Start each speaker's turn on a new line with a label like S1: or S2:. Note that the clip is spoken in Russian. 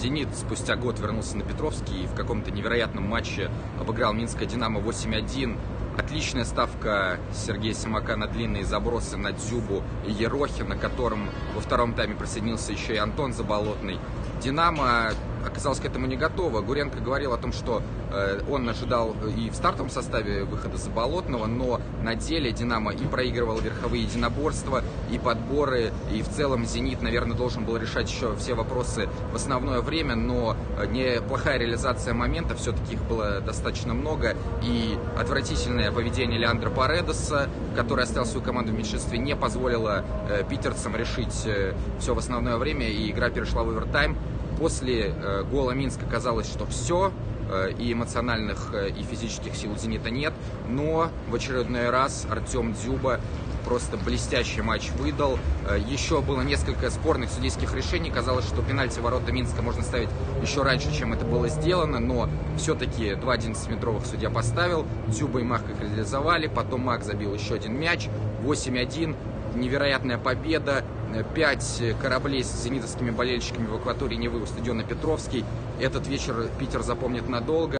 S1: «Зенит» спустя год вернулся на Петровский и в каком-то невероятном матче обыграл минское «Динамо» 8-1. Отличная ставка Сергея Симака на длинные забросы на Дзюбу и Ерохина, которым во втором тайме присоединился еще и Антон Заболотный. «Динамо» оказалось к этому не готово. Гуренко говорил о том, что он ожидал и в стартовом составе выхода Заболотного, но на деле «Динамо» и проигрывал верховые единоборства, и подборы, и в целом «Зенит», наверное, должен был решать еще все вопросы в основное время, но неплохая реализация моментов, все-таки их было достаточно много, и отвратительное поведение Леандро Паредоса, который оставил свою команду в меньшинстве, не позволило питерцам решить все в основное время, и игра перешла в овертайм. После гола Минска казалось, что все, и эмоциональных, и физических сил у «Зенита» нет, но в очередной раз Артем Дзюба просто блестящий матч выдал. Еще было несколько спорных судейских решений. Казалось, что пенальти в ворота Минска можно ставить еще раньше, чем это было сделано, но все-таки 2 11-метровых судья поставил. Дзюба и Мак их реализовали. Потом Мак забил еще один мяч. 8-1. Невероятная победа. 5 кораблей с зенитовскими болельщиками в акватории Невы у стадиона Петровский. Этот вечер Питер запомнит надолго.